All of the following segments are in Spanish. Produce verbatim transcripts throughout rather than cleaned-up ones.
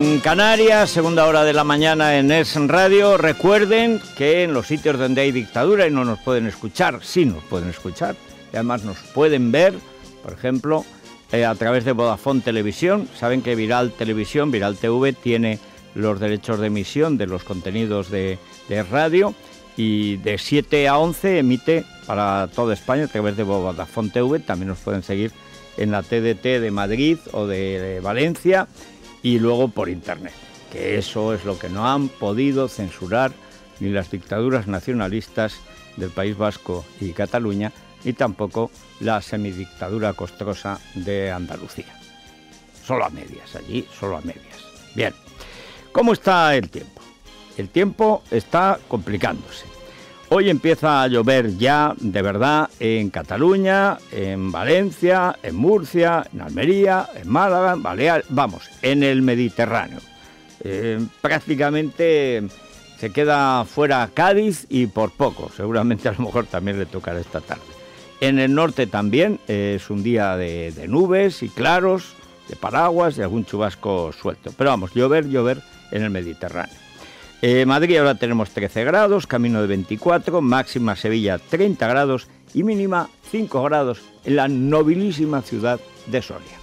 En Canarias, segunda hora de la mañana en Es Radio. Recuerden que en los sitios donde hay dictadura y no nos pueden escuchar, sí nos pueden escuchar, y además nos pueden ver, por ejemplo, eh, a través de Vodafone Televisión. Saben que Viral Televisión, Viral T V, tiene los derechos de emisión de los contenidos de, de radio, y de siete a once emite para toda España a través de Vodafone T V. También nos pueden seguir en la T D T de Madrid o de Valencia, y luego por internet, que eso es lo que no han podido censurar ni las dictaduras nacionalistas del País Vasco y Cataluña, ni tampoco la semidictadura costrosa de Andalucía. Solo a medias, allí solo a medias. Bien, ¿cómo está el tiempo? El tiempo está complicándose. Hoy empieza a llover ya, de verdad, en Cataluña, en Valencia, en Murcia, en Almería, en Málaga, en Baleares, vamos, en el Mediterráneo. Eh, prácticamente se queda fuera Cádiz y por poco, seguramente a lo mejor también le tocará esta tarde. En el norte también eh, es un día de, de nubes y claros, de paraguas, de algún chubasco suelto. Pero vamos, llover, llover en el Mediterráneo. Eh, Madrid ahora tenemos trece grados, camino de veinticuatro, máxima Sevilla treinta grados y mínima cinco grados en la nobilísima ciudad de Soria.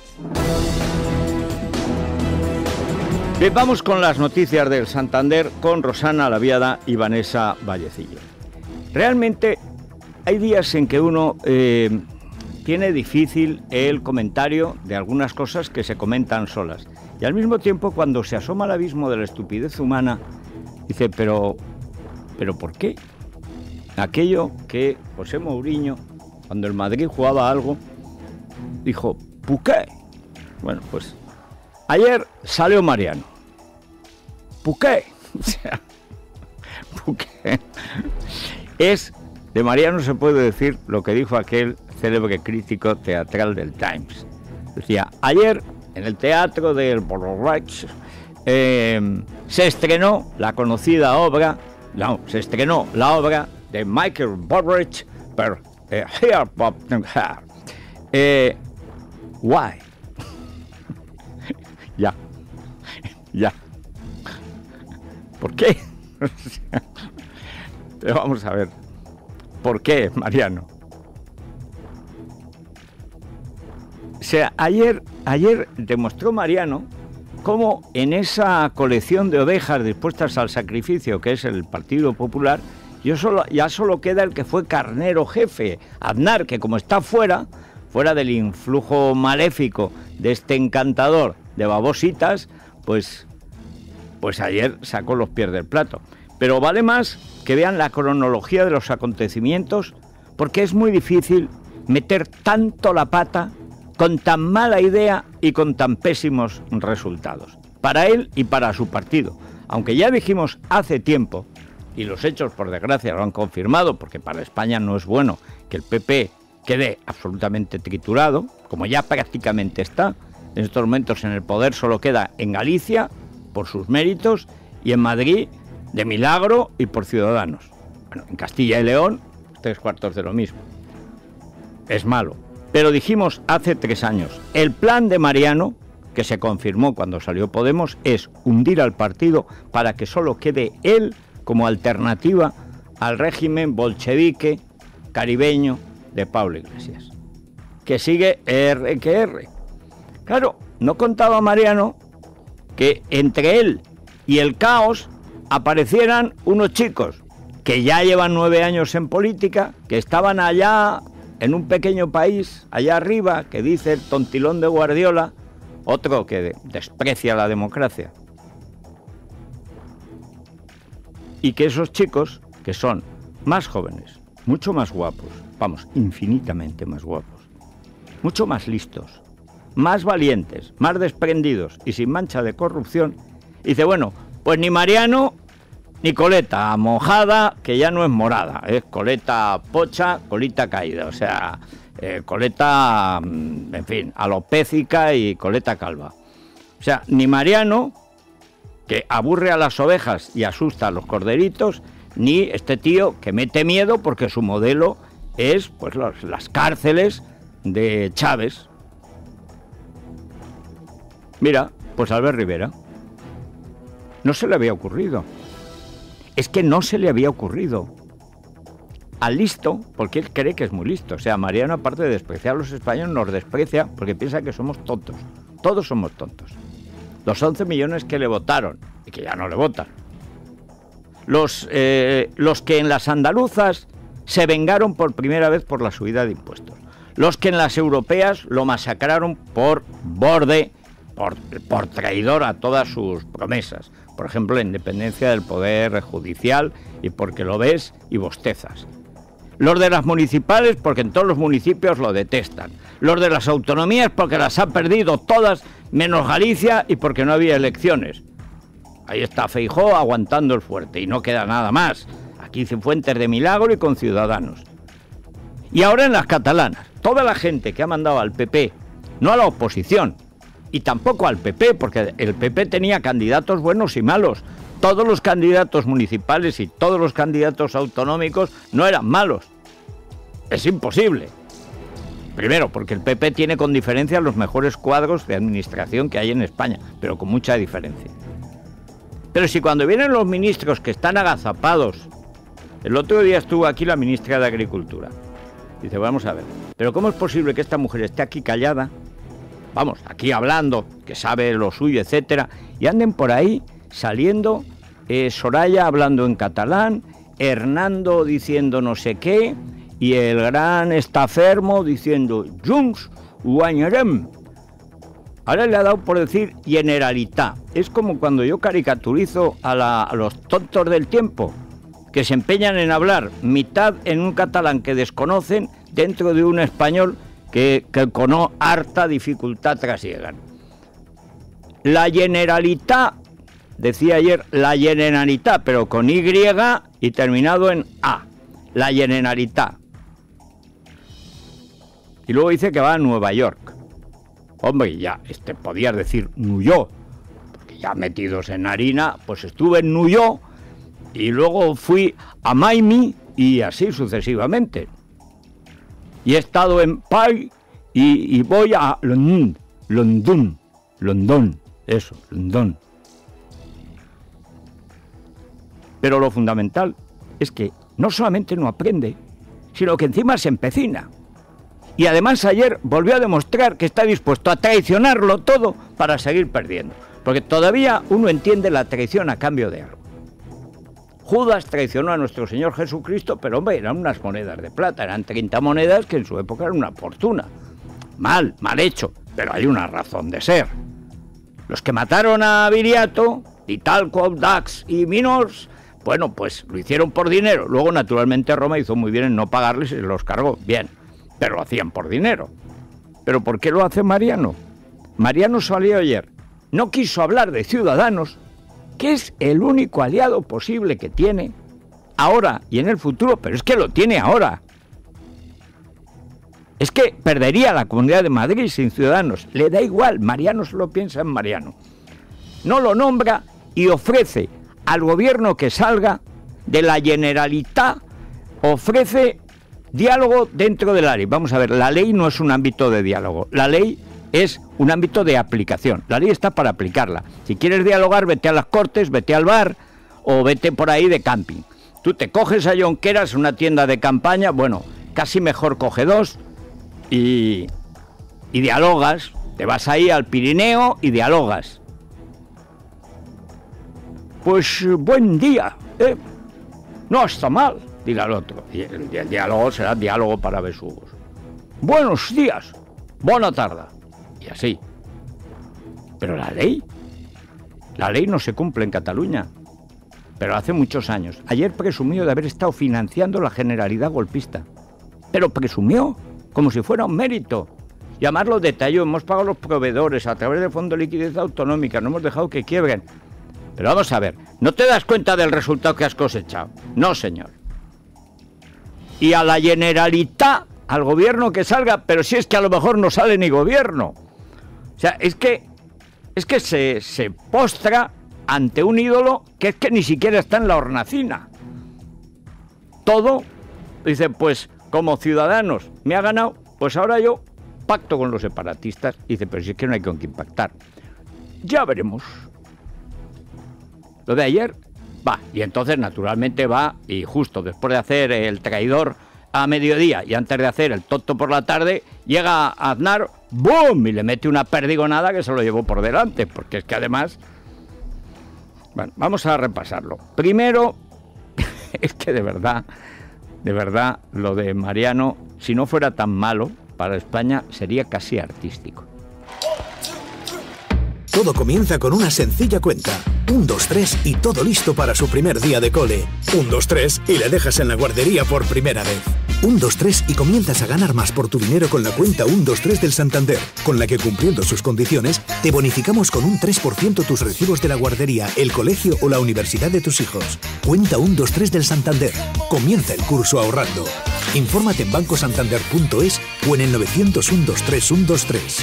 Bien, vamos con las noticias del Santander con Rosana Laviada y Vanessa Vallecillo. Realmente hay días en que uno eh, tiene difícil el comentario de algunas cosas que se comentan solas, y al mismo tiempo, cuando se asoma al abismo de la estupidez humana, dice, pero, pero ¿por qué? Aquello que José Mourinho, cuando el Madrid jugaba algo, dijo, ¿por qué? Bueno, pues ayer salió Mariano. ¿Por qué? O sea, ¿por qué? Es, de Mariano se puede decir lo que dijo aquel célebre crítico teatral del Times. Decía, ayer en el teatro del Borrach, Eh, se estrenó la conocida obra, no, se estrenó la obra de Michael Bublé, pero eh, Here Bob eh, Why? ya, ya. ¿Por qué? Pero vamos a ver, ¿por qué, Mariano? O sea, ayer, ayer demostró Mariano cómo en esa colección de ovejas dispuestas al sacrificio que es el Partido Popular, yo solo, ya solo queda el que fue carnero jefe, Aznar, que como está fuera, fuera del influjo maléfico de este encantador de babositas, pues, pues ayer sacó los pies del plato. Pero vale más que vean la cronología de los acontecimientos, porque es muy difícil meter tanto la pata con tan mala idea y con tan pésimos resultados, para él y para su partido. Aunque ya dijimos hace tiempo, y los hechos por desgracia lo han confirmado, porque para España no es bueno que el P P quede absolutamente triturado, como ya prácticamente está. En estos momentos en el poder solo queda en Galicia, por sus méritos, y en Madrid, de milagro y por Ciudadanos. Bueno, en Castilla y León, tres cuartos de lo mismo. Es malo. Pero dijimos hace tres años, el plan de Mariano, que se confirmó cuando salió Podemos, es hundir al partido para que solo quede él como alternativa al régimen bolchevique caribeño de Pablo Iglesias, que sigue R que R. Claro, no contaba Mariano que entre él y el caos aparecieran unos chicos que ya llevan nueve años en política, que estaban allá en un pequeño país, allá arriba, que dice el tontilón de Guardiola, otro que desprecia la democracia. Y que esos chicos, que son más jóvenes, mucho más guapos, vamos, infinitamente más guapos, mucho más listos, más valientes, más desprendidos y sin mancha de corrupción, dice, bueno, pues ni Mariano ni coleta mojada, que ya no es morada, es coleta pocha, colita caída, o sea, eh, coleta, en fin, alopécica y coleta calva. O sea, ni Mariano, que aburre a las ovejas y asusta a los corderitos, ni este tío que mete miedo porque su modelo es pues los, las cárceles de Chávez. Mira, pues Albert Rivera. no se le había ocurrido. Es que no se le había ocurrido. Al listo, porque él cree que es muy listo. O sea, Mariano, aparte de despreciar a los españoles, nos desprecia porque piensa que somos tontos. Todos somos tontos. Los once millones que le votaron, y que ya no le votan. Los, eh, los que en las andaluzas se vengaron por primera vez por la subida de impuestos. Los que en las europeas lo masacraron por borde, por, por traidor a todas sus promesas. Por ejemplo, la independencia del poder judicial, y porque lo ves y bostezas. Los de las municipales porque en todos los municipios lo detestan. Los de las autonomías porque las han perdido todas, menos Galicia, y porque no había elecciones. Ahí está Feijóo aguantando el fuerte y no queda nada más. Aquí Cifuentes de milagro y con Ciudadanos. Y ahora en las catalanas, toda la gente que ha mandado al P P, no a la oposición, y tampoco al P P, porque el P P tenía candidatos buenos y malos. Todos los candidatos municipales y todos los candidatos autonómicos no eran malos. Es imposible. Primero, porque el P P tiene con diferencia los mejores cuadros de administración que hay en España, pero con mucha diferencia. Pero si cuando vienen los ministros que están agazapados, el otro día estuvo aquí la ministra de Agricultura, dice, vamos a ver, pero ¿cómo es posible que esta mujer esté aquí callada? Vamos, aquí hablando, que sabe lo suyo, etcétera, y anden por ahí saliendo, eh, Soraya hablando en catalán, Hernando diciendo no sé qué, y el gran Estafermo diciendo Junts guanyarem. Ahora le ha dado por decir Generalitat. Es como cuando yo caricaturizo a, la, a los tontos del tiempo, que se empeñan en hablar mitad en un catalán que desconocen dentro de un español que, que con harta dificultad trasiegan. La Generalitat, decía ayer, la Generalitat, pero con Y y terminado en A. La Generalitat. Y luego dice que va a Nueva York. Hombre, ya, este podías decir New York, porque ya metidos en harina, pues estuve en New York y luego fui a Miami y así sucesivamente. Y he estado en París y, y voy a London, London, London, eso, London. Pero lo fundamental es que no solamente no aprende, sino que encima se empecina. Y además ayer volvió a demostrar que está dispuesto a traicionarlo todo para seguir perdiendo. Porque todavía uno entiende la traición a cambio de algo. Judas traicionó a nuestro Señor Jesucristo, pero hombre, eran unas monedas de plata, eran treinta monedas que en su época eran una fortuna. Mal, mal hecho, pero hay una razón de ser. Los que mataron a Viriato, Italco, Dax y Minors, bueno, pues lo hicieron por dinero. Luego, naturalmente, Roma hizo muy bien en no pagarles y los cargó. Bien. Pero lo hacían por dinero. ¿Pero por qué lo hace Mariano? Mariano salió ayer. No quiso hablar de Ciudadanos, que es el único aliado posible que tiene ahora y en el futuro, pero es que lo tiene ahora. Es que perdería la Comunidad de Madrid sin Ciudadanos. Le da igual, Mariano solo piensa en Mariano. No lo nombra y ofrece al gobierno que salga de la Generalitat, ofrece diálogo dentro de la ley. Vamos a ver, la ley no es un ámbito de diálogo. La ley es un ámbito de aplicación. La ley está para aplicarla. Si quieres dialogar, vete a las Cortes, vete al bar o vete por ahí de camping. Tú te coges a Jonqueras, una tienda de campaña, bueno, casi mejor coge dos y, y dialogas. Te vas ahí al Pirineo y dialogas. Pues buen día, ¿eh? No está mal, dirá el otro. Y el, el diálogo será diálogo para besugos. Buenos días, buena tarde. Y así. Pero la ley, la ley no se cumple en Cataluña. Pero hace muchos años. Ayer presumió de haber estado financiando la Generalidad golpista. Pero presumió, como si fuera un mérito. Llamarlo detalló, hemos pagado los proveedores a través del Fondo de Liquidez Autonómica, no hemos dejado que quiebren. Pero vamos a ver, ¿no te das cuenta del resultado que has cosechado? No, señor. Y a la Generalitat, al gobierno que salga, pero si es que a lo mejor no sale ni gobierno. O sea, es que, es que se, se postra ante un ídolo que es que ni siquiera está en la hornacina. Todo, dice, pues como Ciudadanos me ha ganado, pues ahora yo pacto con los separatistas. Dice, pero si es que no hay con quién pactar. Ya veremos. Lo de ayer, va, y entonces naturalmente va, y justo después de hacer el traidor a mediodía y antes de hacer el tonto por la tarde, llega Aznar, ¡boom!, y le mete una perdigonada que se lo llevó por delante, porque es que además... Bueno, vamos a repasarlo. Primero, es que de verdad, de verdad, lo de Mariano, si no fuera tan malo para España, sería casi artístico. Todo comienza con una sencilla cuenta. Un, dos, tres y todo listo para su primer día de cole. Un, dos, tres y le dejas en la guardería por primera vez. Un, dos, tres y comienzas a ganar más por tu dinero con la cuenta uno, dos, tres del Santander, con la que, cumpliendo sus condiciones, te bonificamos con un tres por ciento tus recibos de la guardería, el colegio o la universidad de tus hijos. Cuenta uno, dos, tres del Santander. Comienza el curso ahorrando. Infórmate en banco santander punto es o en el novecientos uno, dos, tres, uno, dos, tres.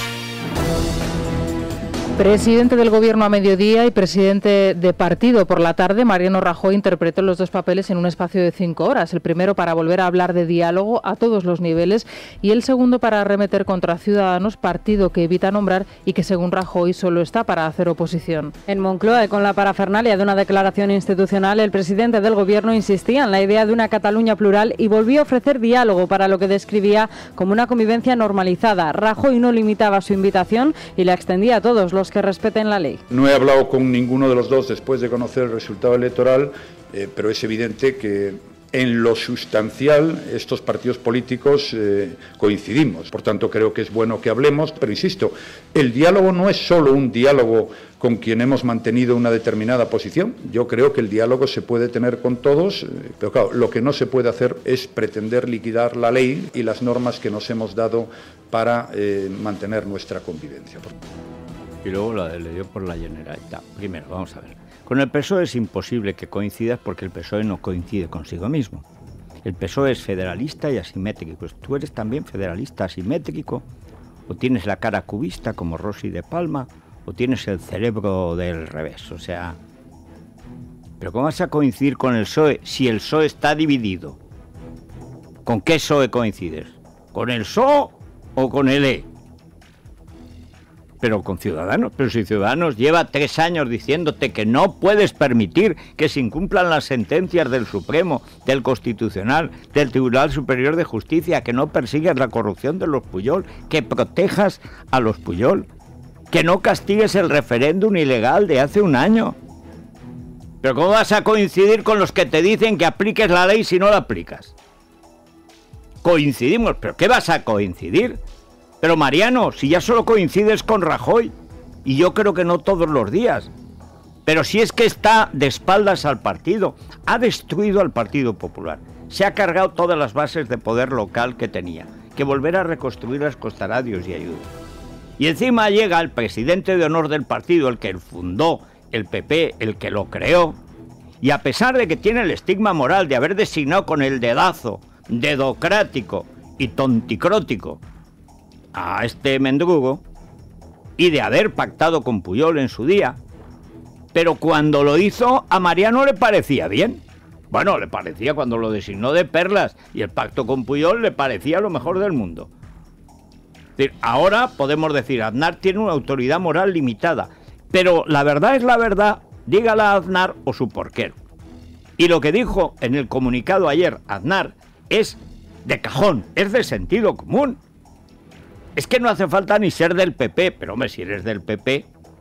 Presidente del Gobierno a mediodía y presidente de partido por la tarde, Mariano Rajoy interpretó los dos papeles en un espacio de cinco horas. El primero para volver a hablar de diálogo a todos los niveles y el segundo para arremeter contra Ciudadanos, partido que evita nombrar y que según Rajoy solo está para hacer oposición. En Moncloa y con la parafernalia de una declaración institucional, el presidente del Gobierno insistía en la idea de una Cataluña plural y volvió a ofrecer diálogo para lo que describía como una convivencia normalizada. Rajoy no limitaba su invitación y la extendía a todos los que respeten la ley. No he hablado con ninguno de los dos después de conocer el resultado electoral, eh, pero es evidente que en lo sustancial estos partidos políticos eh, coincidimos. Por tanto, creo que es bueno que hablemos, pero insisto, el diálogo no es solo un diálogo con quien hemos mantenido una determinada posición. Yo creo que el diálogo se puede tener con todos, eh, pero claro, lo que no se puede hacer es pretender liquidar la ley y las normas que nos hemos dado para eh, mantener nuestra convivencia. Y luego la le dio por la Generalitat. Primero, vamos a ver. Con el P S O E es imposible que coincidas porque el P S O E no coincide consigo mismo. El P S O E es federalista y asimétrico. ¿Tú eres también federalista asimétrico? ¿O tienes la cara cubista como Rossi de Palma? ¿O tienes el cerebro del revés? O sea... ¿Pero cómo vas a coincidir con el P S O E si el P S O E está dividido? ¿Con qué P S O E coincides? ¿Con el P S O E o con el E? Pero con Ciudadanos, pero si Ciudadanos lleva tres años diciéndote que no puedes permitir que se incumplan las sentencias del Supremo, del Constitucional, del Tribunal Superior de Justicia, que no persigues la corrupción de los Pujol, que protejas a los Pujol, que no castigues el referéndum ilegal de hace un año. Pero ¿cómo vas a coincidir con los que te dicen que apliques la ley si no la aplicas? Coincidimos, ¿pero qué vas a coincidir? Pero Mariano, si ya solo coincides con Rajoy, y yo creo que no todos los días, pero si es que está de espaldas al partido, ha destruido al Partido Popular, se ha cargado todas las bases de poder local que tenía, que volver a reconstruirlas costará Dios y ayuda. Y encima llega el presidente de honor del partido, el que fundó el P P, el que lo creó, y a pesar de que tiene el estigma moral de haber designado con el dedazo dedocrático y tonticrótico a este mendrugo y de haber pactado con Pujol en su día, pero cuando lo hizo a Mariano le parecía bien. Bueno, le parecía cuando lo designó de perlas y el pacto con Pujol le parecía lo mejor del mundo. Es decir, ahora podemos decir, Aznar tiene una autoridad moral limitada, pero la verdad es la verdad, dígala a Aznar o su porquero. Y lo que dijo en el comunicado ayer Aznar es de cajón, es de sentido común. Es que no hace falta ni ser del P P, pero hombre, si eres del P P,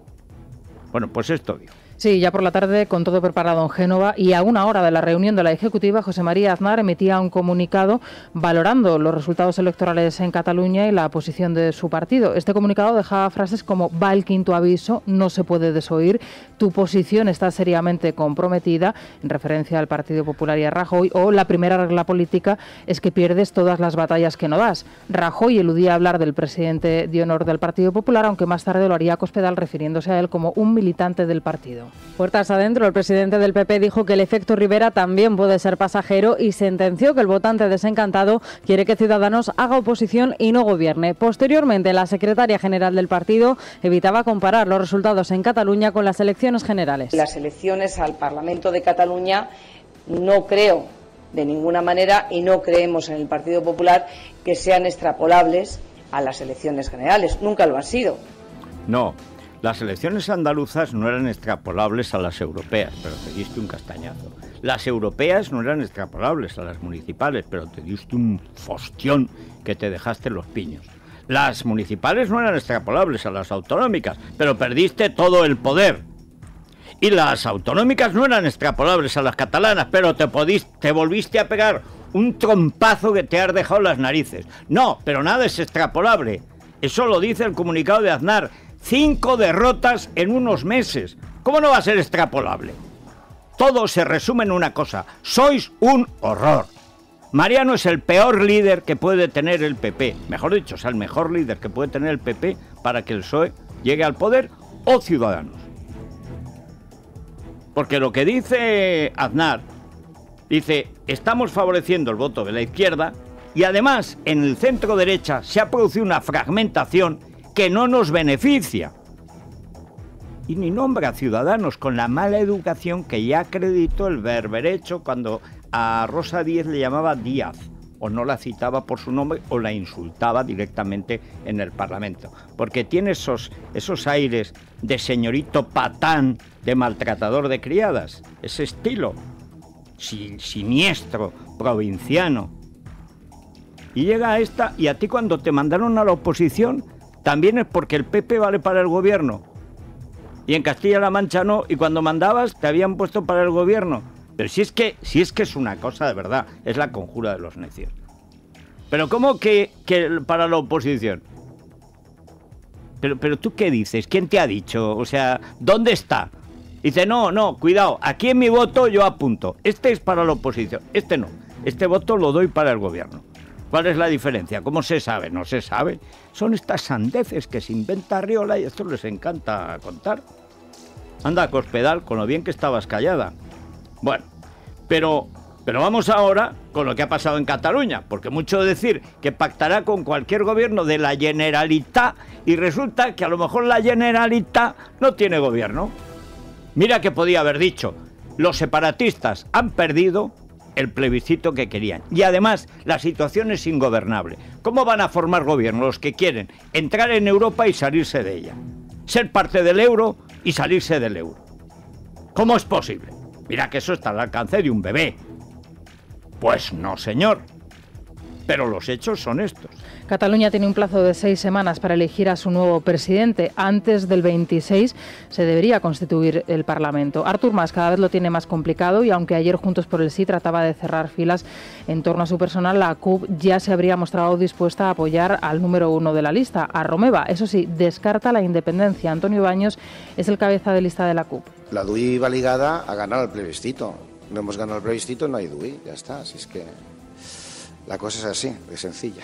bueno, pues esto digo. Sí, ya por la tarde, con todo preparado en Génova y a una hora de la reunión de la Ejecutiva, José María Aznar emitía un comunicado valorando los resultados electorales en Cataluña y la posición de su partido. Este comunicado dejaba frases como: va el quinto aviso, no se puede desoír, tu posición está seriamente comprometida, en referencia al Partido Popular y a Rajoy, o la primera regla política es que pierdes todas las batallas que no das. Rajoy eludía hablar del presidente de honor del Partido Popular, aunque más tarde lo haría Cospedal, refiriéndose a él como un militante del partido. Puertas adentro, el presidente del P P dijo que el efecto Rivera también puede ser pasajero y sentenció que el votante desencantado quiere que Ciudadanos haga oposición y no gobierne. Posteriormente, la secretaria general del partido evitaba comparar los resultados en Cataluña con las elecciones generales. Las elecciones al Parlamento de Cataluña no creo de ninguna manera, y no creemos en el Partido Popular, que sean extrapolables a las elecciones generales. Nunca lo han sido. No. Las elecciones andaluzas no eran extrapolables a las europeas, pero te diste un castañazo. Las europeas no eran extrapolables a las municipales, pero te diste un fostión que te dejaste los piños. Las municipales no eran extrapolables a las autonómicas, pero perdiste todo el poder. Y las autonómicas no eran extrapolables a las catalanas, pero te, podiste, te volviste a pegar un trompazo que te has dejado las narices. No, pero nada es extrapolable. Eso lo dice el comunicado de Aznar. Cinco derrotas en unos meses. ¿Cómo no va a ser extrapolable? Todo se resume en una cosa. Sois un horror. Mariano es el peor líder que puede tener el P P. Mejor dicho, es el mejor líder que puede tener el P P para que el P S O E llegue al poder, o Ciudadanos. Porque lo que dice Aznar, dice, estamos favoreciendo el voto de la izquierda y además en el centro derecha se ha producido una fragmentación que no nos beneficia. Y ni nombra a Ciudadanos con la mala educación que ya acreditó el berberecho cuando a Rosa Díez le llamaba Díaz, o no la citaba por su nombre, o la insultaba directamente en el Parlamento. Porque tiene esos, esos aires de señorito patán, de maltratador de criadas, ese estilo sin, siniestro, provinciano. Y llega a esta, y a ti cuando te mandaron a la oposición, también es porque el P P vale para el gobierno. Y en Castilla-La Mancha no, y cuando mandabas te habían puesto para el gobierno. Pero si es que, si es que es una cosa de verdad, es la conjura de los necios. Pero ¿cómo que, que para la oposición? Pero, pero ¿tú qué dices? ¿Quién te ha dicho? O sea, ¿dónde está? Dice, no, no, cuidado, aquí en mi voto yo apunto. Este es para la oposición, este no. Este voto lo doy para el gobierno. ¿Cuál es la diferencia? ¿Cómo se sabe? No se sabe. Son estas sandeces que se inventa Arriola y esto les encanta contar. Anda, Cospedal, con lo bien que estabas callada. Bueno, pero, pero vamos ahora con lo que ha pasado en Cataluña, porque mucho decir que pactará con cualquier gobierno de la Generalitat y resulta que a lo mejor la Generalitat no tiene gobierno. Mira que podía haber dicho, los separatistas han perdido el plebiscito que querían. Y además, la situación es ingobernable. ¿Cómo van a formar gobierno los que quieren entrar en Europa y salirse de ella? Ser parte del euro y salirse del euro. ¿Cómo es posible? Mira que eso está al alcance de un bebé. Pues no, señor. Pero los hechos son estos. Cataluña tiene un plazo de seis semanas para elegir a su nuevo presidente. Antes del veintiséis se debería constituir el Parlamento. Artur Mas cada vez lo tiene más complicado y aunque ayer Juntos por el Sí trataba de cerrar filas en torno a su personal, la C U P ya se habría mostrado dispuesta a apoyar al número uno de la lista, a Romeva. Eso sí, descarta la independencia. Antonio Baños es el cabeza de lista de la C U P. La D U I va ligada a ganar el plebiscito. No hemos ganado el plebiscito, no hay D U I, ya está. Así es que la cosa es así, de sencilla.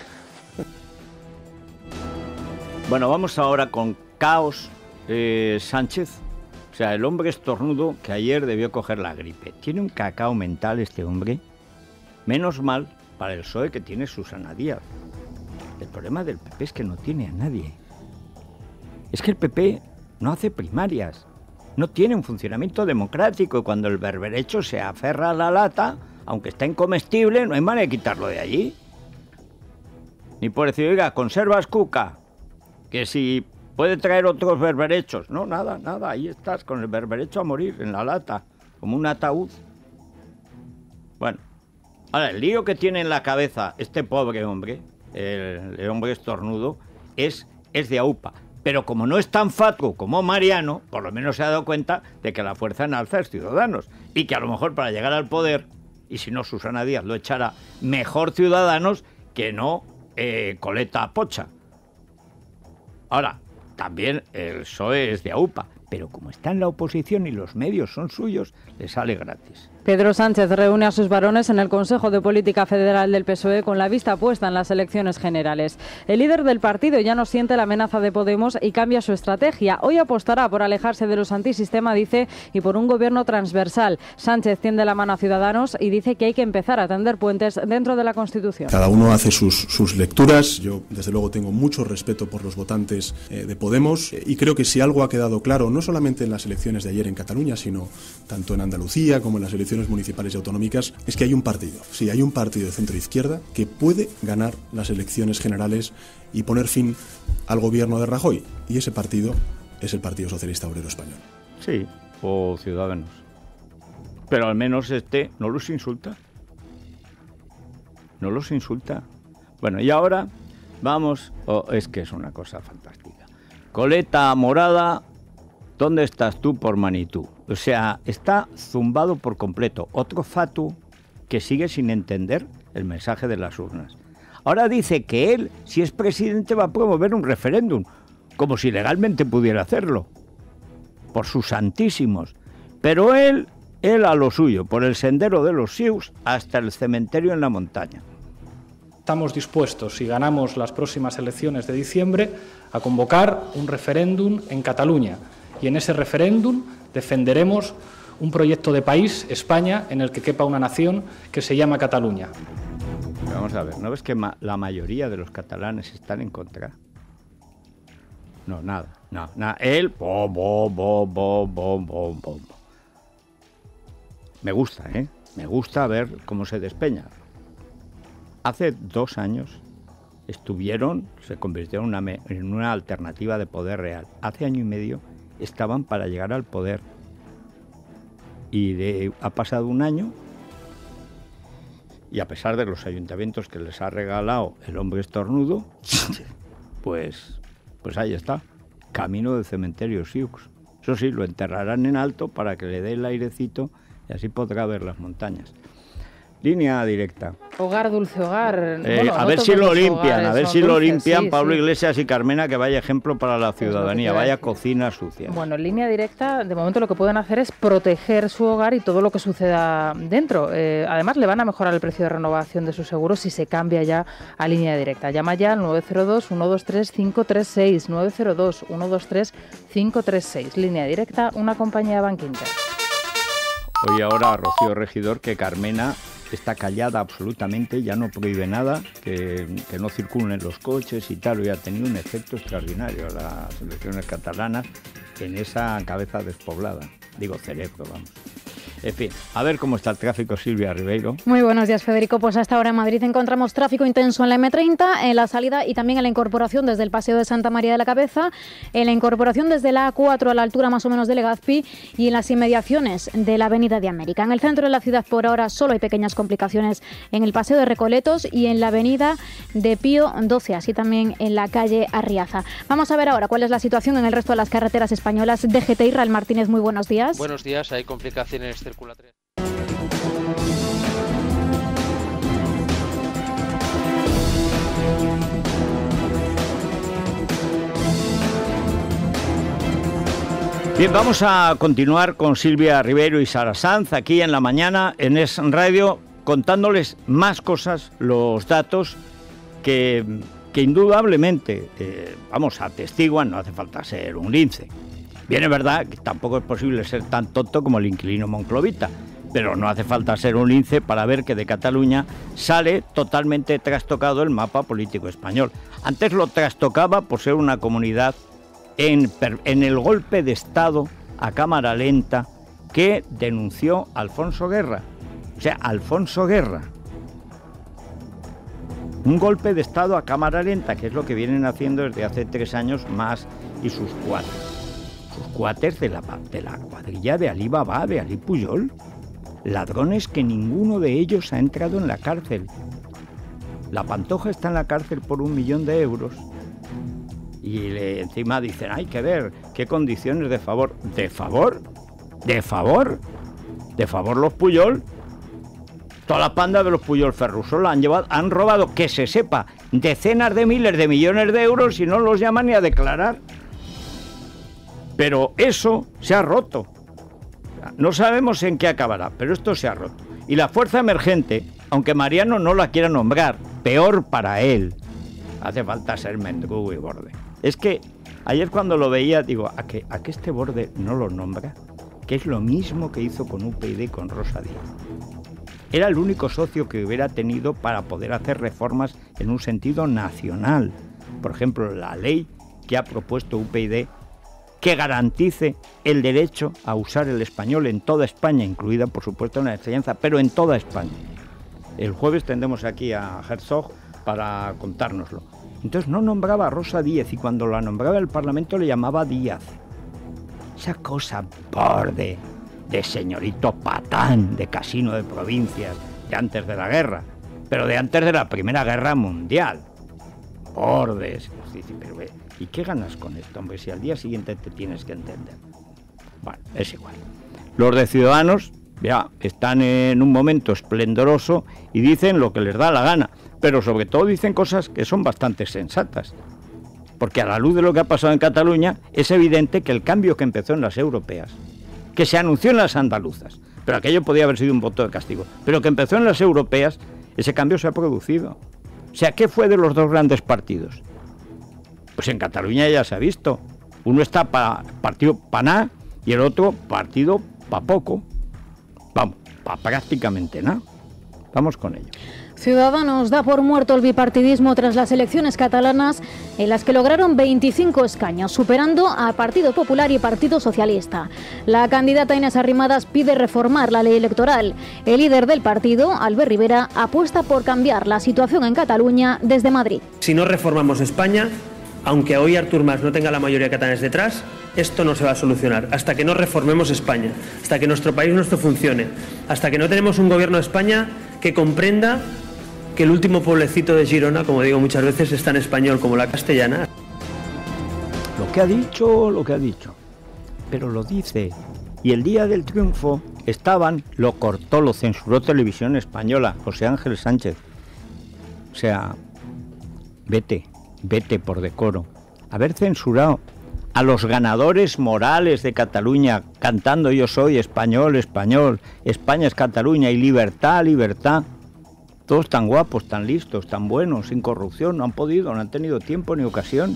Bueno, vamos ahora con Caos eh, Sánchez. O sea, el hombre estornudo que ayer debió coger la gripe. Tiene un cacao mental este hombre. Menos mal para el P S O E que tiene Susana Díaz. El problema del P P es que no tiene a nadie. Es que el P P no hace primarias. No tiene un funcionamiento democrático. Y cuando el berberecho se aferra a la lata, aunque está incomestible, no hay manera de quitarlo de allí. Ni por decir, oiga, conservas cuca, que si puede traer otros berberechos. No, nada, nada, ahí estás con el berberecho a morir en la lata, como un ataúd. Bueno, ahora el lío que tiene en la cabeza este pobre hombre, el, el hombre estornudo, es, es de aupa. Pero como no es tan fatuo como Mariano, por lo menos se ha dado cuenta de que la fuerza en alza es Ciudadanos. Y que a lo mejor para llegar al poder, y si no Susana Díaz lo echará, mejor Ciudadanos que no eh, Coleta Pocha. Ahora, también el P S O E es de aupa, pero como está en la oposición y los medios son suyos, le sale gratis. Pedro Sánchez reúne a sus varones en el Consejo de Política Federal del P S O E con la vista puesta en las elecciones generales. El líder del partido ya no siente la amenaza de Podemos y cambia su estrategia. Hoy apostará por alejarse de los antisistema, dice, y por un gobierno transversal. Sánchez tiende la mano a Ciudadanos y dice que hay que empezar a tender puentes dentro de la Constitución. Cada uno hace sus, sus lecturas. Yo, desde luego, tengo mucho respeto por los votantes eh, de Podemos y creo que si algo ha quedado claro, no solamente en las elecciones de ayer en Cataluña, sino tanto en Andalucía como en las elecciones municipales y autonómicas, es que hay un partido, sí, hay un partido de centro-izquierda que puede ganar las elecciones generales y poner fin al gobierno de Rajoy. Y ese partido es el Partido Socialista Obrero Español. Sí, o Ciudadanos. Pero al menos este no los insulta. No los insulta. Bueno, y ahora vamos... Oh, es que es una cosa fantástica. Coleta morada, ¿dónde estás tú por Manitú? O sea, está zumbado por completo. Otro fatu que sigue sin entender el mensaje de las urnas. Ahora dice que él, si es presidente, va a promover un referéndum, como si legalmente pudiera hacerlo, por sus santísimos. Pero él, él a lo suyo, por el sendero de los Sioux hasta el cementerio en la montaña. Estamos dispuestos, si ganamos las próximas elecciones de diciembre, a convocar un referéndum en Cataluña. Y en ese referéndum defenderemos un proyecto de país, España, en el que quepa una nación que se llama Cataluña. Vamos a ver, ¿no ves que ma- la mayoría de los catalanes están en contra? No, nada, no, nada. Él, bo, bo, bo, bo, bo, bo, bo. Me gusta, ¿eh? Me gusta ver cómo se despeña. Hace dos años estuvieron, se convirtieron en una, en una alternativa de poder real. Hace año y medio estaban para llegar al poder. Y de, ha pasado un año, y a pesar de los ayuntamientos que les ha regalado el hombre estornudo, pues, pues ahí está, camino del cementerio Sioux. Eso sí, lo enterrarán en alto para que le dé el airecito y así podrá ver las montañas. Línea directa. Hogar, dulce hogar. Eh, Bueno, a no ver todos si lo los limpian, hogares a ver son si lo dulces, limpian sí, Pablo sí. Iglesias y Carmena, que vaya ejemplo para la lo que te ciudadanía, iba a vaya decir. cocina sucia. Bueno, en línea directa, de momento lo que pueden hacer es proteger su hogar y todo lo que suceda dentro. Eh, además, le van a mejorar el precio de renovación de su seguro si se cambia ya a línea directa. Llama ya al nueve cero dos, uno dos tres, cinco tres seis, nueve cero dos, uno dos tres, cinco tres seis. Línea directa, una compañía Bankinter. Oye ahora a Rocío Regidor que Carmena está callada absolutamente, ya no prohíbe nada, que, que no circulen los coches y tal, y ha tenido un efecto extraordinario las elecciones catalanas en esa cabeza despoblada, digo cerebro, vamos. En fin, a ver cómo está el tráfico, Silvia Ribeiro. Muy buenos días, Federico. Pues hasta ahora en Madrid encontramos tráfico intenso en la eme treinta, en la salida y también en la incorporación desde el Paseo de Santa María de la Cabeza, en la incorporación desde la A cuatro a la altura más o menos de Legazpi y en las inmediaciones de la Avenida de América. En el centro de la ciudad por ahora solo hay pequeñas complicaciones en el Paseo de Recoletos y en la Avenida de Pío doce, así también en la calle Arriaza. Vamos a ver ahora cuál es la situación en el resto de las carreteras españolas. D G T, Israel Martínez, muy buenos días. Buenos días, hay complicaciones circulatorias. Bien, vamos a continuar con Silvia Ribeiro y Sara Sanz aquí en la mañana en Es Radio, contándoles más cosas, los datos que, que indudablemente, eh, vamos, atestiguan, no hace falta ser un lince. Bien, es verdad que tampoco es posible ser tan tonto como el inquilino monclovita, pero no hace falta ser un lince para ver que de Cataluña sale totalmente trastocado el mapa político español. Antes lo trastocaba por ser una comunidad en, en el golpe de Estado a cámara lenta que denunció Alfonso Guerra. O sea, Alfonso Guerra. Un golpe de Estado a cámara lenta, que es lo que vienen haciendo desde hace tres años más y sus cuates. Sus cuates de la, de la cuadrilla de Ali Baba, de Ali Pujol. Ladrones que ninguno de ellos ha entrado en la cárcel. La Pantoja está en la cárcel por un millón de euros. Y le, encima dicen, hay que ver qué condiciones de favor. ¿De favor? ¿De favor? ¿De favor los Pujol? Toda la panda de los Pujol Ferrusola han llevado, han robado, que se sepa, decenas de miles de millones de euros y no los llaman ni a declarar. Pero eso se ha roto. No sabemos en qué acabará, pero esto se ha roto. Y la fuerza emergente, aunque Mariano no la quiera nombrar, peor para él, hace falta ser mendrugo y borde. Es que ayer cuando lo veía, digo, ¿a que, a que este borde no lo nombra? Que es lo mismo que hizo con U P y D con Rosa Díez. Era el único socio que hubiera tenido para poder hacer reformas en un sentido nacional. Por ejemplo, la ley que ha propuesto U P y D que garantice el derecho a usar el español en toda España, incluida, por supuesto, en la enseñanza, pero en toda España. El jueves tendremos aquí a Herzog para contárnoslo. Entonces no nombraba a Rosa Díez y cuando la nombraba el Parlamento le llamaba Díaz. esa cosa borde de señorito patán de casino de provincias de antes de la guerra, pero de antes de la Primera Guerra Mundial. Bordes. Pero, ¿y qué ganas con esto, hombre? Si al día siguiente te tienes que entender. Bueno, es igual. Los de Ciudadanos ya están en un momento esplendoroso y dicen lo que les da la gana, pero sobre todo dicen cosas que son bastante sensatas. Porque a la luz de lo que ha pasado en Cataluña, es evidente que el cambio que empezó en las europeas, que se anunció en las andaluzas, pero aquello podía haber sido un voto de castigo, pero que empezó en las europeas, ese cambio se ha producido. O sea, ¿qué fue de los dos grandes partidos? Pues en Cataluña ya se ha visto. Uno está para partido para nada y el otro partido para poco. Vamos, para prácticamente nada. Vamos con ello. Ciudadanos da por muerto el bipartidismo tras las elecciones catalanas en las que lograron veinticinco escaños, superando a Partido Popular y Partido Socialista. La candidata Inés Arrimadas pide reformar la ley electoral. El líder del partido, Albert Rivera, apuesta por cambiar la situación en Cataluña desde Madrid. Si no reformamos España, aunque hoy Artur Mas no tenga la mayoría de catalanes detrás, esto no se va a solucionar. Hasta que no reformemos España, hasta que nuestro país nuestro funcione, hasta que no tenemos un gobierno de España que comprenda que el último pueblecito de Girona, como digo muchas veces, es tan español como la castellana. Lo que ha dicho, lo que ha dicho. Pero lo dice. Y el día del triunfo estaban, lo cortó, lo censuró Televisión Española, José Ángel Sánchez. O sea, vete, vete por decoro. Haber censurado a los ganadores morales de Cataluña cantando yo soy español, español, España es Cataluña y libertad, libertad. Todos tan guapos, tan listos, tan buenos, sin corrupción, no han podido, no han tenido tiempo ni ocasión.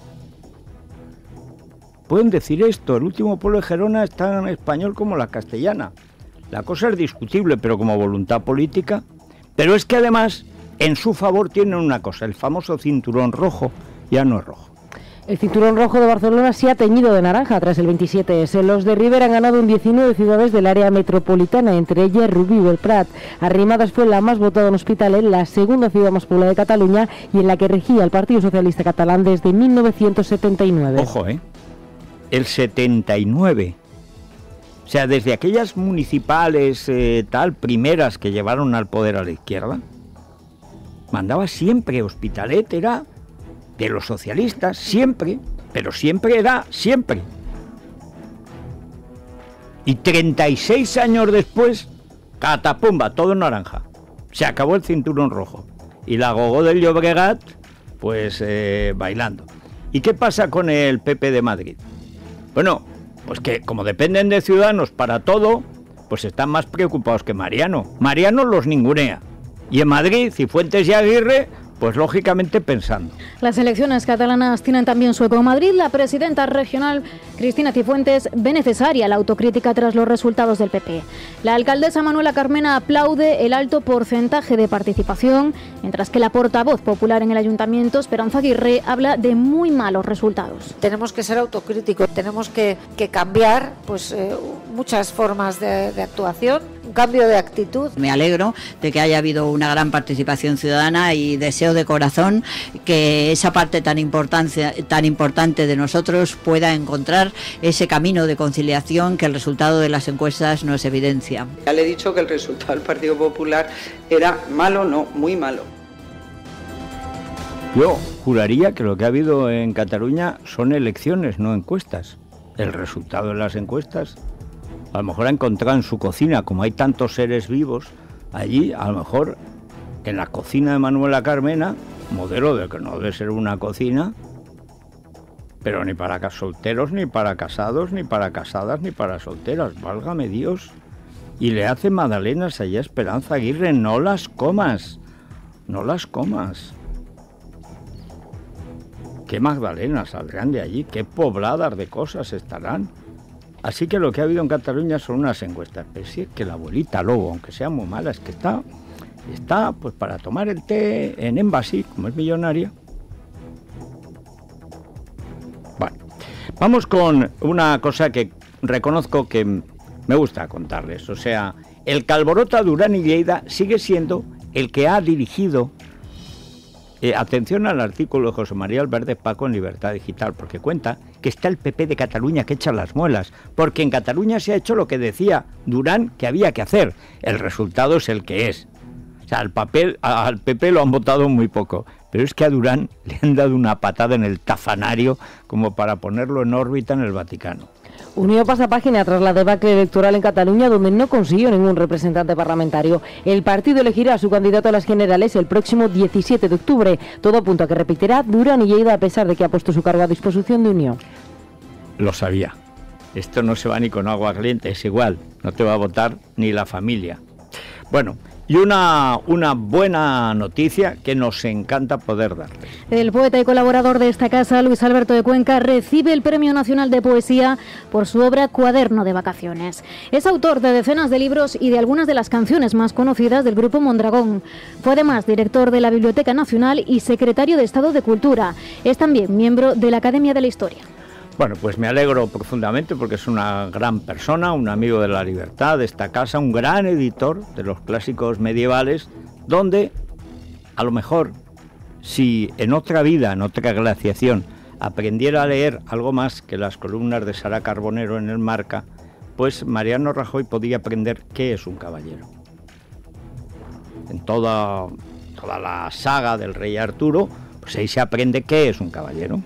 Pueden decir esto, el último pueblo de Gerona es tan español como la castellana. La cosa es discutible, pero como voluntad política. Pero es que además, en su favor tienen una cosa, el famoso cinturón rojo ya no es rojo. El cinturón rojo de Barcelona se ha teñido de naranja tras el veintisiete ese. Los de Rivera han ganado en diecinueve ciudades del área metropolitana, entre ellas Rubí o el Prat. Arrimadas fue la más votada en Hospitalet, la segunda ciudad más poblada de Cataluña y en la que regía el Partido Socialista Catalán desde mil novecientos setenta y nueve. Ojo, ¿eh? El setenta y nueve. O sea, desde aquellas municipales eh, tal, primeras que llevaron al poder a la izquierda, mandaba siempre Hospitalet, era de los socialistas, siempre, pero siempre era siempre. Y treinta y seis años después, catapumba, todo naranja. Se acabó el cinturón rojo. Y la Gogó del Llobregat, pues eh, bailando. ¿Y qué pasa con el P P de Madrid? Bueno, pues que como dependen de Ciudadanos para todo, pues están más preocupados que Mariano. Mariano los ningunea. Y en Madrid, Cifuentes y Aguirre, pues lógicamente pensando. Las elecciones catalanas tienen también su eco en Madrid. La presidenta regional, Cristina Cifuentes, ve necesaria la autocrítica tras los resultados del P P. La alcaldesa Manuela Carmena aplaude el alto porcentaje de participación, mientras que la portavoz popular en el ayuntamiento, Esperanza Aguirre, habla de muy malos resultados. Tenemos que ser autocríticos, tenemos que, que cambiar pues, eh, muchas formas de, de actuación, un cambio de actitud. Me alegro de que haya habido una gran participación ciudadana y deseo de corazón que esa parte tan importante, tan importante de nosotros pueda encontrar ese camino de conciliación que el resultado de las encuestas nos evidencia. Ya le he dicho que el resultado del Partido Popular era malo, no, muy malo. Yo juraría que lo que ha habido en Cataluña son elecciones, no encuestas. El resultado de las encuestas, a lo mejor ha encontrado en su cocina, como hay tantos seres vivos, allí a lo mejor en la cocina de Manuela Carmena, modelo de que no debe ser una cocina, pero ni para solteros, ni para casados, ni para casadas, ni para solteras, válgame Dios. Y le hace magdalenas allá a Esperanza Aguirre, no las comas, no las comas. ¿Qué magdalenas saldrán de allí? ¿Qué pobladas de cosas estarán? Así que lo que ha habido en Cataluña son unas encuestas. Pero sí es que la abuelita Lobo, aunque sea muy mala, es que está, está pues para tomar el té en Embassy, como es millonaria. Bueno, vamos con una cosa que reconozco que me gusta contarles. O sea, el Calborota, Durán y Lleida sigue siendo el que ha dirigido eh, atención al artículo de José María Albert Paco en Libertad Digital, porque cuenta que está el P P de Cataluña que echa las muelas, porque en Cataluña se ha hecho lo que decía Durán que había que hacer. El resultado es el que es. O sea, al, papel, al P P lo han votado muy poco, pero es que a Durán le han dado una patada en el tafanario como para ponerlo en órbita en el Vaticano. Unió pasa página tras la debacle electoral en Cataluña, donde no consiguió ningún representante parlamentario. El partido elegirá a su candidato a las generales el próximo diecisiete de octubre. Todo apunta a que repetirá Durán y Lleida, a pesar de que ha puesto su cargo a disposición de Unió. Lo sabía. Esto no se va ni con agua caliente, es igual. No te va a votar ni la familia. Bueno, y una, una buena noticia que nos encanta poder darle. El poeta y colaborador de esta casa, Luis Alberto de Cuenca, recibe el Premio Nacional de Poesía por su obra Cuaderno de Vacaciones. Es autor de decenas de libros y de algunas de las canciones más conocidas del grupo Mondragón. Fue además director de la Biblioteca Nacional y secretario de Estado de Cultura. Es también miembro de la Academia de la Historia. Bueno, pues me alegro profundamente porque es una gran persona, un amigo de la libertad de esta casa, un gran editor de los clásicos medievales, donde a lo mejor, si en otra vida, en otra glaciación, aprendiera a leer algo más que las columnas de Sara Carbonero en el Marca, pues Mariano Rajoy podía aprender qué es un caballero. En toda, toda la saga del rey Arturo, pues ahí se aprende qué es un caballero.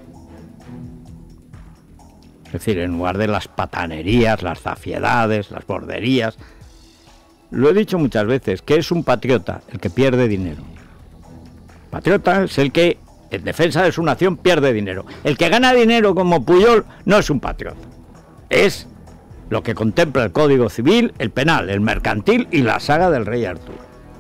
Es decir, en lugar de las patanerías, las zafiedades, las borderías. Lo he dicho muchas veces, ¿qué es un patriota? El que pierde dinero. Patriota es el que, en defensa de su nación, pierde dinero. El que gana dinero como Pujol no es un patriota. Es lo que contempla el Código Civil, el penal, el mercantil y la saga del rey Arturo.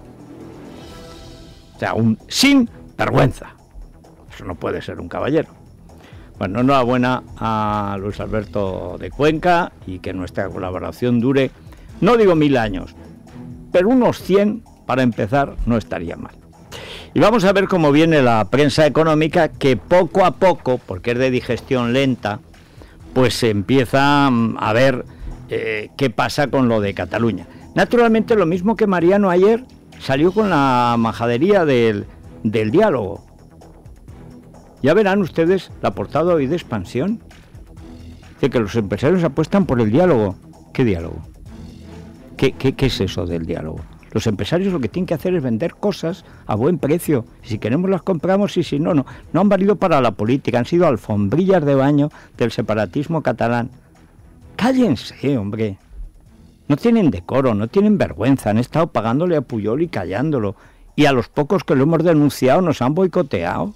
O sea, un sin vergüenza. Eso no puede ser un caballero. Bueno, enhorabuena a Luis Alberto de Cuenca y que nuestra colaboración dure, no digo mil años, pero unos cien para empezar no estaría mal. Y vamos a ver cómo viene la prensa económica, que poco a poco, porque es de digestión lenta, pues se empieza a ver eh, qué pasa con lo de Cataluña. Naturalmente, lo mismo que Mariano ayer salió con la majadería del, del diálogo. Ya verán ustedes la portada hoy de Expansión, de que los empresarios apuestan por el diálogo. ¿Qué diálogo? ¿Qué, qué, qué es eso del diálogo? Los empresarios lo que tienen que hacer es vender cosas a buen precio. Si queremos las compramos y si no, no. No han valido para la política, han sido alfombrillas de baño del separatismo catalán. Cállense, hombre. No tienen decoro, no tienen vergüenza. Han estado pagándole a Pujol y callándolo. Y a los pocos que lo hemos denunciado nos han boicoteado.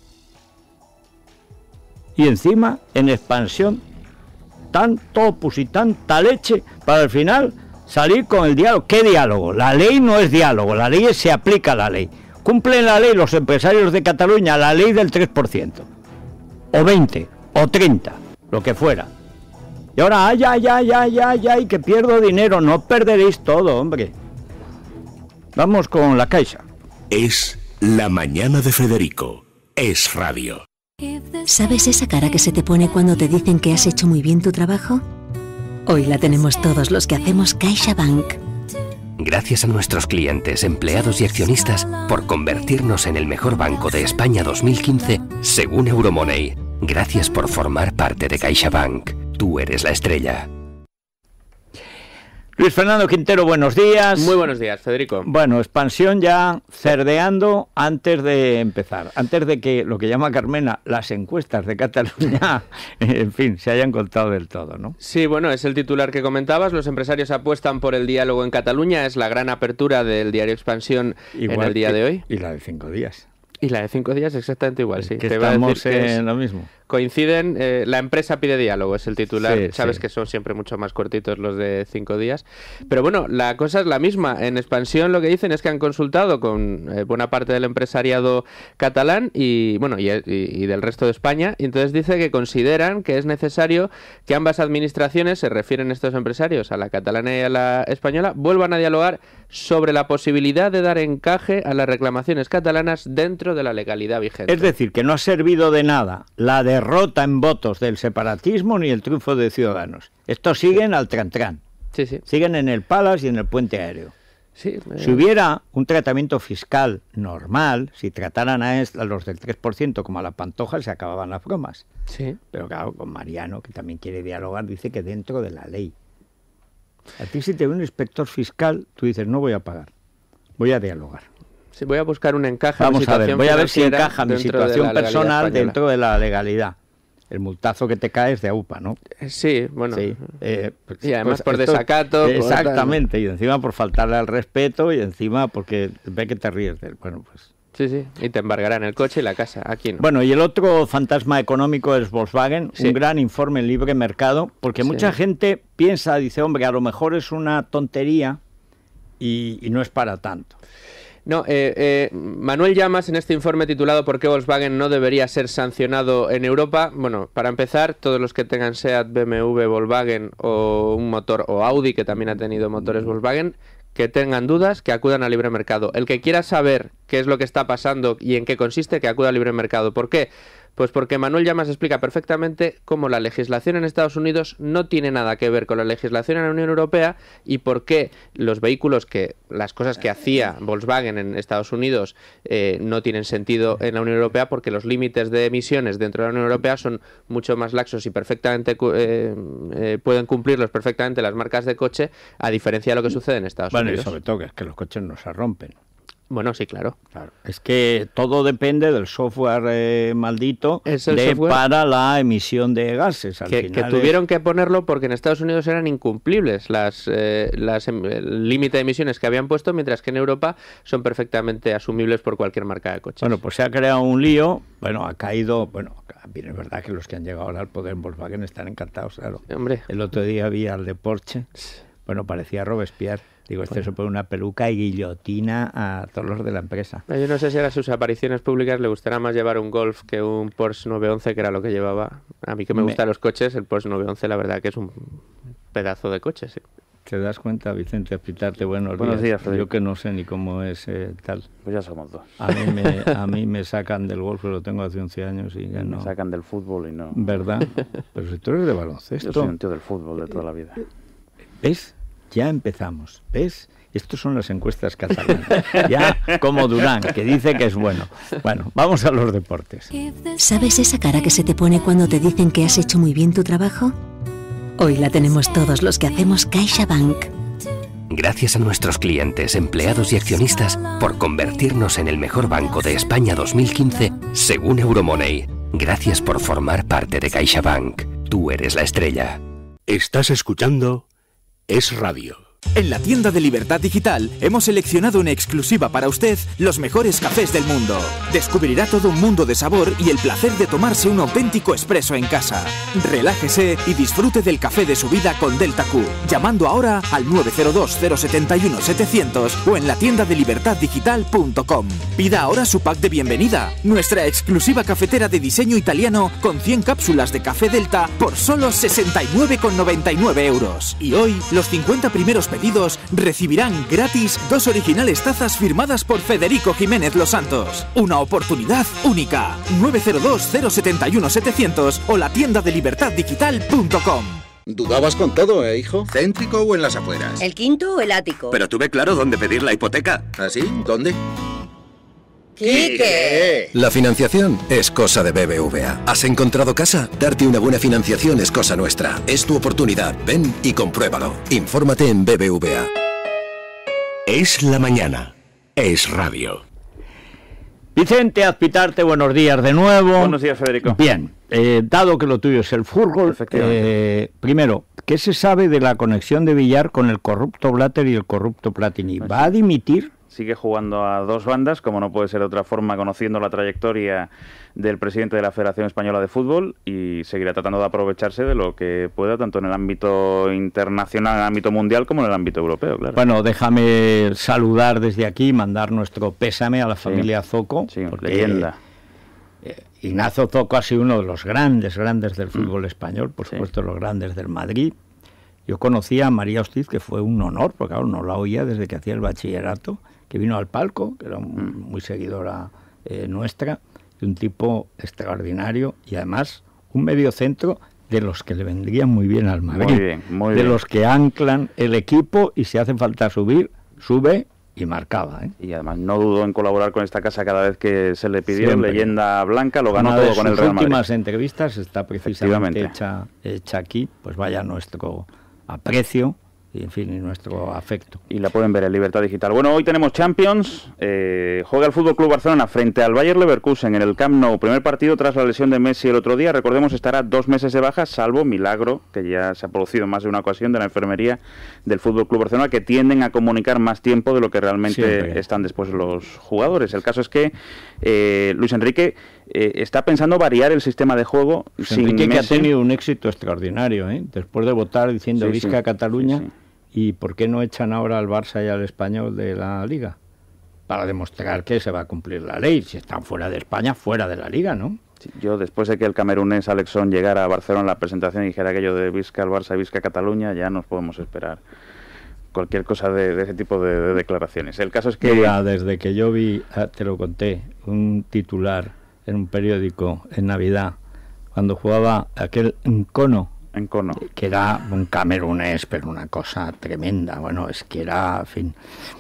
Y encima, en Expansión, tanto opus y tanta leche para al final salir con el diálogo. ¿Qué diálogo? La ley no es diálogo, la ley es se aplica a la ley. Cumplen la ley los empresarios de Cataluña, la ley del tres por ciento. O veinte, o treinta, lo que fuera. Y ahora, ay, ay, ay, ay, ay, ay, que pierdo dinero. No perderéis todo, hombre. Vamos con la Caixa. Es la mañana de Federico. Es radio. ¿Sabes esa cara que se te pone cuando te dicen que has hecho muy bien tu trabajo? Hoy la tenemos todos los que hacemos CaixaBank. Gracias a nuestros clientes, empleados y accionistas por convertirnos en el mejor banco de España dos mil quince, según Euromoney. Gracias por formar parte de CaixaBank. Tú eres la estrella. Luis Fernando Quintero, buenos días. Muy buenos días, Federico. Bueno, Expansión ya cerdeando antes de empezar, antes de que lo que llama Carmena las encuestas de Cataluña, en fin, se hayan contado del todo, ¿no? Sí, bueno, es el titular que comentabas. Los empresarios apuestan por el diálogo en Cataluña. Es la gran apertura del diario Expansión Igual en el día que, de hoy. Y la de cinco días. Y la de cinco días exactamente igual, sí. Que Te estamos va a decir que en es, lo mismo. Coinciden, eh, la empresa pide diálogo, es el titular. Sí, Sabes sí. que son siempre mucho más cortitos los de cinco días. Pero bueno, la cosa es la misma. En Expansión lo que dicen es que han consultado con eh, buena parte del empresariado catalán y bueno y, y, y del resto de España. Y entonces dice que consideran que es necesario que ambas administraciones, se refieren estos empresarios a la catalana y a la española, vuelvan a dialogar sobre la posibilidad de dar encaje a las reclamaciones catalanas dentro de la legalidad vigente. Es decir, que no ha servido de nada la derrota en votos del separatismo ni el triunfo de Ciudadanos. Estos siguen al tran-tran. Sí, sí. Siguen en el Palace y en el puente aéreo. Sí, eh... Si hubiera un tratamiento fiscal normal, si trataran a, a los del tres por ciento como a la Pantoja, se acababan las bromas. Sí. Pero claro, con Mariano, que también quiere dialogar, dice que dentro de la ley. A ti si te ve un inspector fiscal, tú dices, no voy a pagar, voy a dialogar. Sí, voy a buscar un encaje. Vamos a ver, voy a ver si encaja mi situación de personal española. Dentro de la legalidad. El multazo que te cae es de A U P A, ¿no? Sí, bueno. Sí, eh, pues, y además pues por esto, desacato. Exactamente, por... y encima por faltarle al respeto y encima porque ve que te ríes de él. Bueno, pues... Sí, sí, y te embargarán el coche y la casa, aquí no. Bueno, y el otro fantasma económico es Volkswagen, sí. Un gran informe en libre mercado, porque sí. Mucha gente piensa, dice, hombre, a lo mejor es una tontería y, y no es para tanto. No, eh, eh, Manuel Llamas, en este informe titulado ¿Por qué Volkswagen no debería ser sancionado en Europa? Bueno, para empezar, todos los que tengan SEAT, B M W, Volkswagen o un motor, o Audi, que también ha tenido motores Volkswagen, que tengan dudas, que acudan al libre mercado. El que quiera saber qué es lo que está pasando y en qué consiste, que acuda al libre mercado. ¿Por qué? Pues porque Manuel Llamas explica perfectamente cómo la legislación en Estados Unidos no tiene nada que ver con la legislación en la Unión Europea y por qué los vehículos que, las cosas que hacía Volkswagen en Estados Unidos eh, no tienen sentido en la Unión Europea, porque los límites de emisiones dentro de la Unión Europea son mucho más laxos y perfectamente eh, eh, pueden cumplirlos perfectamente las marcas de coche, a diferencia de lo que sucede en Estados bueno, Unidos. Bueno, y sobre todo que es que los coches no se rompen. Bueno, sí, claro. claro. Es que todo depende del software eh, maldito ¿Es el de, software? para la emisión de gases. Al que, final que es... tuvieron que ponerlo porque en Estados Unidos eran incumplibles las, eh, las el límite de emisiones que habían puesto, mientras que en Europa son perfectamente asumibles por cualquier marca de coches. Bueno, pues se ha creado un lío. Bueno, ha caído... Bueno, bien, es verdad que los que han llegado ahora al poder en Volkswagen están encantados, claro. Hombre. El otro día vi al de Porsche. Bueno, parecía Robespierre. Digo, este se pone una peluca y guillotina a todos los de la empresa. Yo no sé si a sus apariciones públicas le gustará más llevar un Golf que un Porsche nueve once, que era lo que llevaba. A mí que me, me... gustan los coches, el Porsche nueve once la verdad que es un pedazo de coche, sí. ¿Te das cuenta, Vicente, explicarte buenos, buenos días? días Federico. Yo que no sé ni cómo es eh, tal. Pues ya somos dos. A mí me, a mí me sacan del golf, lo tengo hace once años y ya no. Me sacan del fútbol y no. ¿Verdad? Pero si tú eres de baloncesto. Yo soy un tío del fútbol de toda la vida. ¿Ves? Ya empezamos. ¿Ves? Estos son las encuestas catalanas. Ya como Durán, que dice que es bueno. Bueno, vamos a los deportes. ¿Sabes esa cara que se te pone cuando te dicen que has hecho muy bien tu trabajo? Hoy la tenemos todos los que hacemos CaixaBank. Gracias a nuestros clientes, empleados y accionistas por convertirnos en el mejor banco de España dos mil quince, según Euromoney. Gracias por formar parte de CaixaBank. Tú eres la estrella. Estás escuchando Es Radio. En la tienda de Libertad Digital hemos seleccionado en exclusiva para usted los mejores cafés del mundo. Descubrirá todo un mundo de sabor y el placer de tomarse un auténtico expreso en casa. Relájese y disfrute del café de su vida con Delta Q, llamando ahora al nueve cero dos, cero siete uno, setecientos o en la tienda de libertad digital punto com. Pida ahora su pack de bienvenida, nuestra exclusiva cafetera de diseño italiano con cien cápsulas de café Delta por solo sesenta y nueve con noventa y nueve euros. Y hoy, los cincuenta primeros pedidos recibirán gratis dos originales tazas firmadas por Federico Jiménez Los Santos. Una oportunidad única. nueve cero dos, cero siete uno, setecientos o la tienda de libertad digital punto com. Dudabas con todo, ¿eh, hijo? ¿Céntrico o en las afueras? ¿El quinto o el ático? Pero tuve claro dónde pedir la hipoteca. ¿Así? ¿Dónde? ¡Quique! La financiación es cosa de B B V A. ¿Has encontrado casa? Darte una buena financiación es cosa nuestra. Es tu oportunidad. Ven y compruébalo. Infórmate en B B V A. Es la mañana. Es Radio. Vicente Azpitarte, buenos días de nuevo. Buenos días, Federico. Bien, eh, dado que lo tuyo es el fútbol, eh, primero, ¿qué se sabe de la conexión de Villar con el corrupto Blatter y el corrupto Platini? ¿Va a dimitir? Sigue jugando a dos bandas, como no puede ser de otra forma, conociendo la trayectoria del presidente de la Federación Española de Fútbol, y seguirá tratando de aprovecharse de lo que pueda, tanto en el ámbito internacional, en el ámbito mundial, como en el ámbito europeo, claro. Bueno, déjame saludar desde aquí, mandar nuestro pésame a la familia sí, Zoco. Sí, leyenda. Eh, Ignacio Zoco ha sido uno de los grandes, grandes del fútbol mm. español, por supuesto sí. los grandes del Madrid. Yo conocía a María Hostiz, que fue un honor, porque claro, no la oía desde que hacía el bachillerato, que vino al palco, que era un, muy seguidora eh, nuestra, de un tipo extraordinario y además un mediocentro de los que le vendrían muy bien al Madrid, muy bien, muy de bien. los que anclan el equipo y si hace falta subir, sube y marcaba, ¿eh? Y además no dudó en colaborar con esta casa cada vez que se le pidió. Siempre. Leyenda blanca, lo ganó Una todo de con el sus Real Madrid. últimas entrevistas está precisamente hecha, hecha aquí, pues vaya nuestro aprecio y en fin, y nuestro afecto. Y la pueden ver en Libertad Digital. Bueno, hoy tenemos Champions, eh, juega el Fútbol Club Barcelona frente al Bayer Leverkusen en el Camp Nou, primer partido tras la lesión de Messi el otro día. Recordemos, estará dos meses de baja, salvo milagro, que ya se ha producido en más de una ocasión, de la enfermería del Fútbol Club Barcelona, que tienden a comunicar más tiempo de lo que realmente Siempre. están después los jugadores. El caso es que eh, Luis Enrique eh, está pensando variar el sistema de juego. Luis sin Enrique Messi. Que ha tenido un éxito extraordinario, ¿eh? Después de votar diciendo Sí, Visca sí, Cataluña. sí, sí. ¿Y por qué no echan ahora al Barça y al Español de la Liga? Para demostrar que se va a cumplir la ley. Si están fuera de España, fuera de la Liga, ¿no? Sí, yo, después de que el camerunés Alexón llegara a Barcelona en la presentación y dijera aquello de Visca al Barça y Visca Cataluña, ya nos podemos esperar cualquier cosa de, de ese tipo de, de declaraciones. El caso es que... Mira, desde que yo vi, te lo conté, un titular en un periódico en Navidad, cuando jugaba aquel Nkono, en cono. que era un camerunés, pero una cosa tremenda. Bueno, es que era, en fin,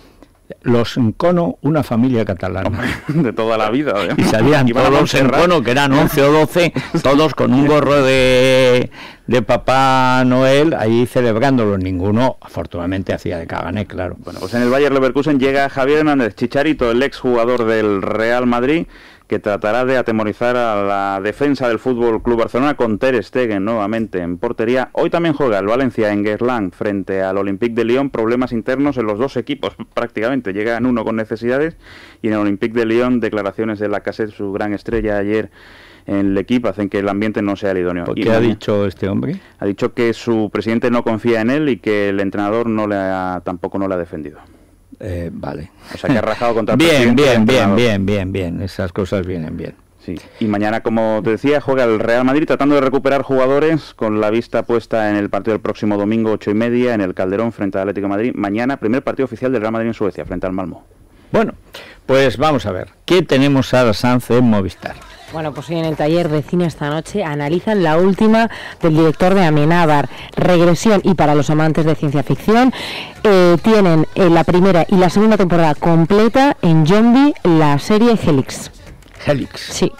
los Nkono, una familia catalana. De toda la vida. ¿eh? Y salían todos los Nkono, que eran once o doce, todos con un gorro de, de Papá Noel, ahí celebrándolo. Ninguno, afortunadamente, hacía de Cagané, claro. Bueno, pues en el Bayer Leverkusen llega Javier Hernández Chicharito, el exjugador del Real Madrid, que tratará de atemorizar a la defensa del Fútbol Club Barcelona con Ter Stegen nuevamente en portería. Hoy también juega el Valencia en Guerlain frente al Olympique de Lyon. Problemas internos en los dos equipos prácticamente. Llegan uno con necesidades y en el Olympique de Lyon declaraciones de Lacazette, su gran estrella ayer en el equipo, hacen que el ambiente no sea el idóneo. ¿Por qué ha dicho este hombre? Ha dicho que su presidente no confía en él y que el entrenador no le ha, tampoco no le ha defendido. Eh, vale. O sea, que ha rajado contra el bien, presidente. Bien, bien, bien, bien, bien. Esas cosas vienen bien. Sí. Y mañana, como te decía, juega el Real Madrid tratando de recuperar jugadores con la vista puesta en el partido del próximo domingo, ocho y media, en el Calderón frente al Atlético de Madrid. Mañana, primer partido oficial del Real Madrid en Suecia, frente al Malmö. Bueno, pues vamos a ver. ¿Qué tenemos Sara Sanz en Movistar? Bueno, pues hoy en el taller de cine esta noche analizan la última del director de Amenábar, Regresión, y para los amantes de ciencia ficción eh, tienen eh, la primera y la segunda temporada completa en Zombie, la serie Helix. Helix. Sí.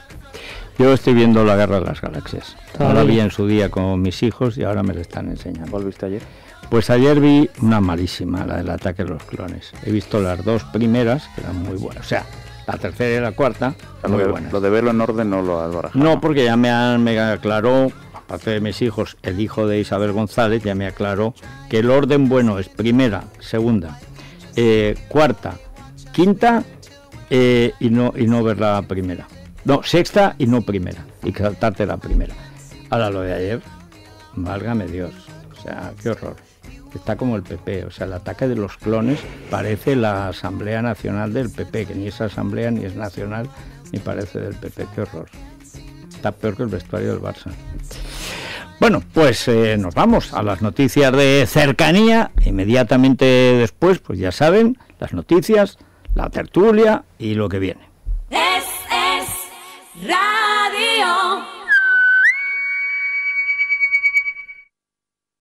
Yo estoy viendo La Guerra de las Galaxias. Todavía. Ahora vi en su día con mis hijos y ahora me lo están enseñando. ¿Cuál viste ayer? Pues ayer vi una malísima, la del Ataque de los Clones. He visto las dos primeras, que eran muy buenas. O sea, la tercera y la cuarta, muy lo, buenas. Lo de verlo en orden no lo has barajado. No, porque ya me, han, me aclaró, aparte de mis hijos, el hijo de Isabel González, ya me aclaró que el orden bueno es primera, segunda, eh, cuarta, quinta eh, y, no, y no ver la primera. No, sexta y no primera, y que saltarte la primera. Ahora lo de ayer, válgame Dios, o sea, qué horror. Está como el P P, o sea, el Ataque de los Clones parece la Asamblea Nacional del P P, que ni es Asamblea, ni es Nacional, ni parece del P P, qué horror. Está peor que el vestuario del Barça. Bueno, pues eh, nos vamos a las noticias de cercanía. Inmediatamente después, pues ya saben, las noticias, la tertulia y lo que viene. Es, es, ra-